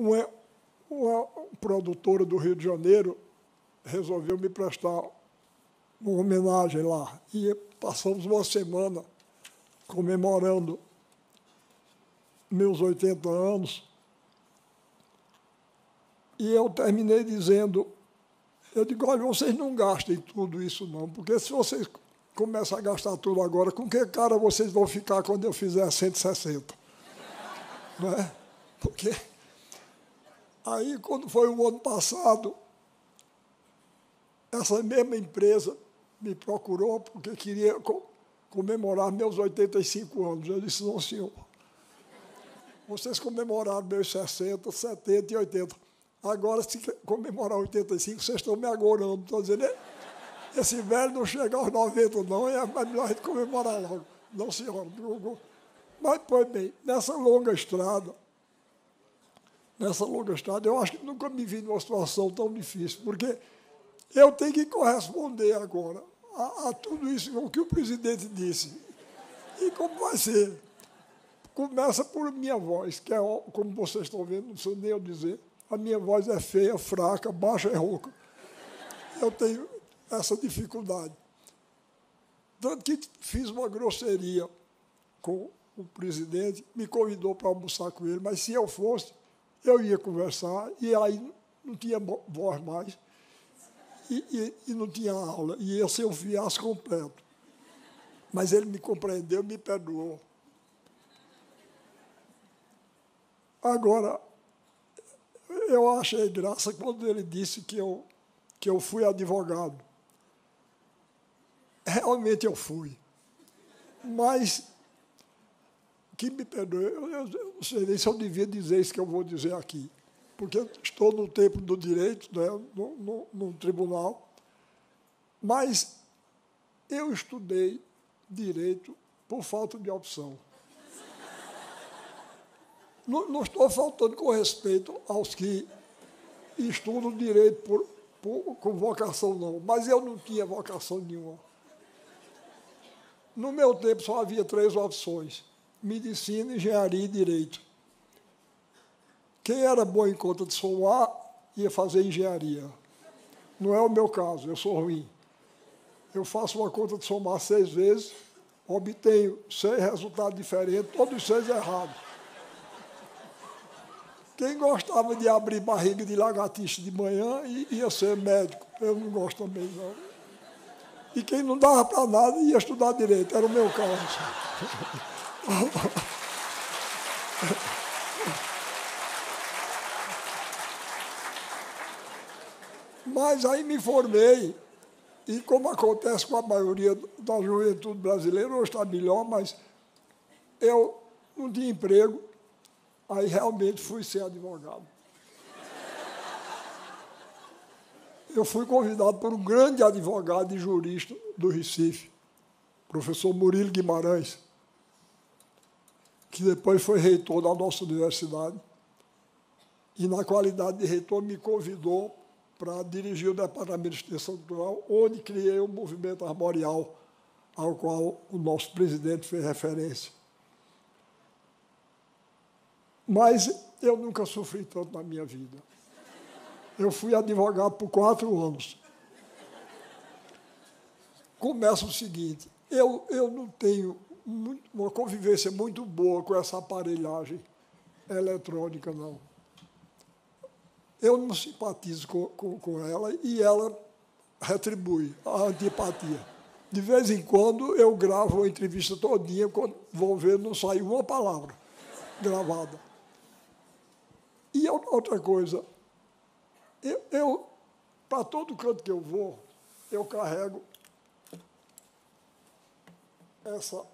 uma produtora do Rio de Janeiro resolveu me prestar uma homenagem lá. E passamos uma semana comemorando meus 80 anos. E eu terminei dizendo, eu digo, olha, vocês não gastem tudo isso não, porque se vocês começam a gastar tudo agora, com que cara vocês vão ficar quando eu fizer 160? Não é? Porque aí, quando foi o ano passado, essa mesma empresa me procurou porque queria comemorar meus 85 anos. Eu disse, não, senhor, vocês comemoraram meus 60, 70 e 80. Agora, se comemorar 85, vocês estão me agorando. Estou dizendo, esse velho não chega aos 90, não, é melhor a gente comemorar logo. Não, senhora. Mas, pois bem, nessa longa estrada, eu acho que nunca me vi numa situação tão difícil, porque eu tenho que corresponder agora a tudo isso o que o presidente disse. E como vai ser? Começa por minha voz, que é, como vocês estão vendo, não sei nem eu dizer, a minha voz é feia, fraca, baixa e rouca. Eu tenho essa dificuldade. Tanto que fiz uma grosseria com o presidente, me convidou para almoçar com ele, mas se eu fosse, eu ia conversar, e aí não tinha voz mais, e não tinha aula, e ia ser um fiasco completo. Mas ele me compreendeu, me perdoou. Agora, eu achei graça quando ele disse que eu fui advogado. Realmente eu fui. Mas, que me perdoe, eu não sei nem se eu devia dizer isso que eu vou dizer aqui, porque eu estou no tempo do direito, né, no tribunal, mas eu estudei direito por falta de opção. Não estou faltando com respeito aos que estudam direito com vocação, não, mas eu não tinha vocação nenhuma. No meu tempo só havia 3 opções: medicina, engenharia e direito. Quem era bom em conta de somar ia fazer engenharia. Não é o meu caso, eu sou ruim. Eu faço uma conta de somar 6 vezes, obtenho 6 resultados diferentes, todos 6 errados. Quem gostava de abrir barriga de lagartixa de manhã ia ser médico. Eu não gosto também, não. E quem não dava para nada ia estudar direito, era o meu caso. Mas aí me formei, e como acontece com a maioria da juventude brasileira, hoje está melhor, mas eu não tinha emprego, aí realmente fui ser advogado. Eu fui convidado por um grande advogado e jurista do Recife, professor Murilo Guimarães, que depois foi reitor da nossa universidade, e, na qualidade de reitor, me convidou para dirigir o Departamento de Extensão Cultural, onde criei o movimento armorial, ao qual o nosso presidente fez referência. Mas eu nunca sofri tanto na minha vida. Eu fui advogado por 4 anos. Começa o seguinte, eu não tenho uma convivência muito boa com essa aparelhagem eletrônica, não. Eu não simpatizo com ela e ela retribui a antipatia. De vez em quando, eu gravo a entrevista todinha, quando vou ver, não sai uma palavra gravada. E outra coisa, eu para todo canto que eu vou, eu carrego essa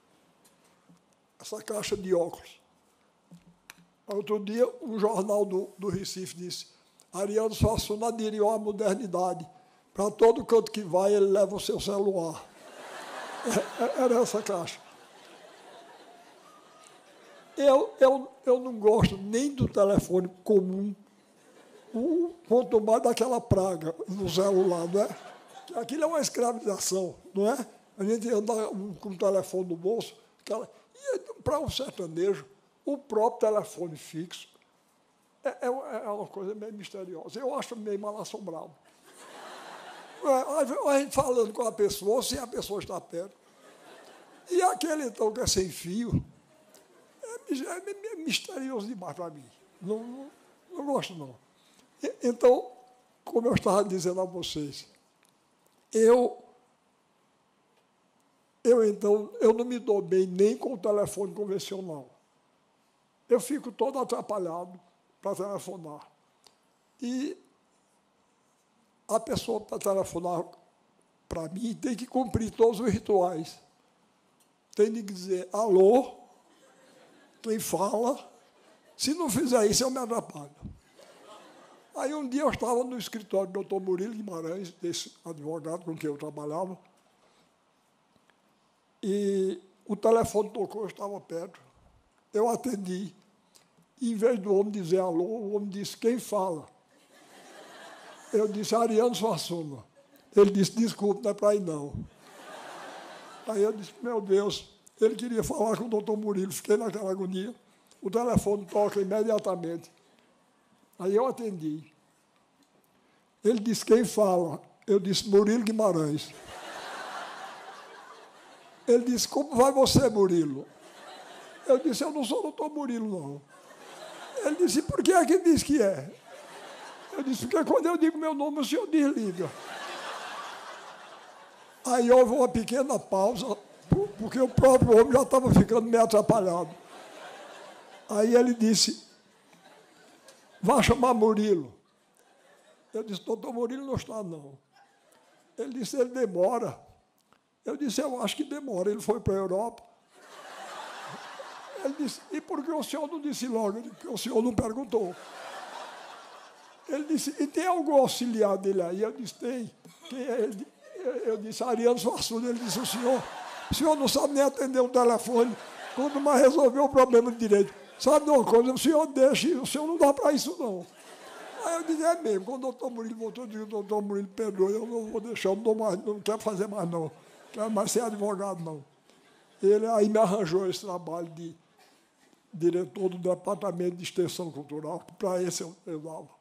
caixa de óculos. Outro dia, um jornal do Recife disse, Ariano Suassuna aderiu à modernidade. Para todo canto que vai, ele leva o seu celular. Era essa caixa. Eu não gosto nem do telefone comum, quanto mais daquela praga no celular, não é? Aquilo é uma escravização, não é? A gente anda com o telefone no bolso, e para um sertanejo, o próprio telefone fixo é uma coisa meio misteriosa. Eu acho meio mal-assombrado. A gente falando com a pessoa, sem a pessoa estar perto. E aquele, então, que é sem fio, é misterioso demais para mim. Não gosto, não. Então, como eu estava dizendo a vocês, então, eu não me dou bem nem com o telefone convencional. Eu fico todo atrapalhado para telefonar. E a pessoa, para telefonar para mim, tem que cumprir todos os rituais. Tem que dizer alô, quem fala. Se não fizer isso, eu me atrapalho. Aí um dia eu estava no escritório do doutor Murilo Guimarães, desse advogado com quem eu trabalhava, e o telefone tocou, eu estava perto. Eu atendi. E, em vez do homem dizer alô, o homem disse, quem fala? Eu disse, Ariano Suassuna. Ele disse, desculpe, não é para ir, não. Aí eu disse, meu Deus, ele queria falar com o doutor Murilo, fiquei naquela agonia. O telefone toca imediatamente. Aí eu atendi. Ele disse, quem fala? Eu disse, Murilo Guimarães. Ele disse, como vai você, Murilo? Eu disse, eu não sou doutor Murilo, não. Ele disse, por que é que diz que é? Eu disse, porque quando eu digo meu nome, o senhor desliga. Aí houve uma pequena pausa, porque o próprio homem já estava ficando meio atrapalhado. Aí ele disse, vá chamar Murilo. Eu disse, doutor Murilo não está, não. Ele disse, ele demora. Eu disse, eu acho que demora. Ele foi para a Europa. Ele disse, e por que o senhor não disse logo? Eu disse, porque o senhor não perguntou. Ele disse, e tem algum auxiliar dele aí? Eu disse, tem. Quem é ele? Eu disse, Ariano Suassuna. Ele disse, o senhor não sabe nem atender o telefone, quando mais resolver o problema de direito. Sabe de uma coisa, o senhor deixa, o senhor não dá para isso, não. Aí eu disse, é mesmo. Quando o doutor Murilo voltou, eu disse, doutor Murilo, perdoe, eu não vou deixar, eu não quero fazer mais, não. Não quero mais ser advogado, não. Ele aí me arranjou esse trabalho de diretor do Departamento de Extensão Cultural, para esse eu dava.